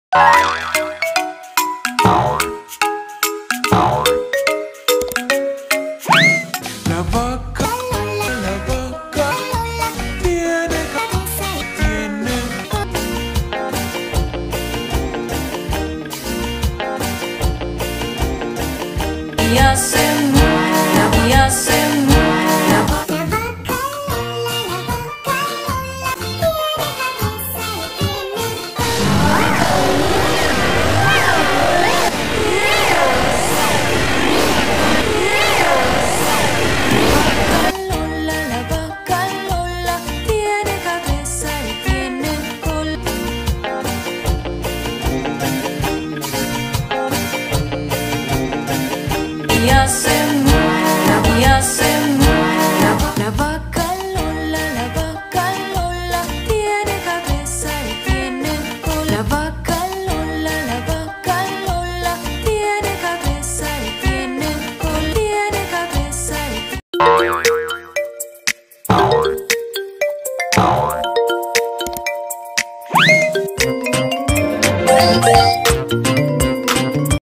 La vaca tiene y hace mu, y hace mu, la vaca Lola tiene cabeza y tiene cola. Y hace mu, y hace mu, la vaca Lola tiene cabeza y tiene cola. La vaca Lola tiene cabeza y tiene cola. Tiene cabeza y